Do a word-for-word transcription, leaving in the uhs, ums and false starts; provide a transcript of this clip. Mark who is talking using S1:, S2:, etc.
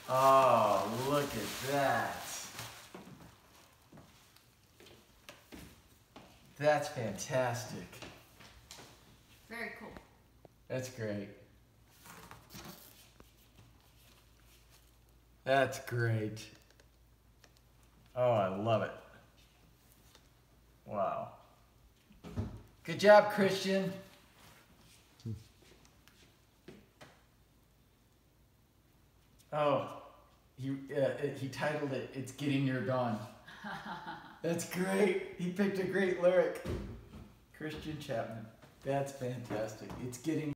S1: Oh, look at that. That's fantastic.
S2: Very cool.
S1: That's great. That's great. Oh, I love it. Wow. Good job, Christian. Oh, he uh, he titled it, "It's Getting Your Dawn." That's great. He picked a great lyric. Christian Chapman. That's fantastic. It's getting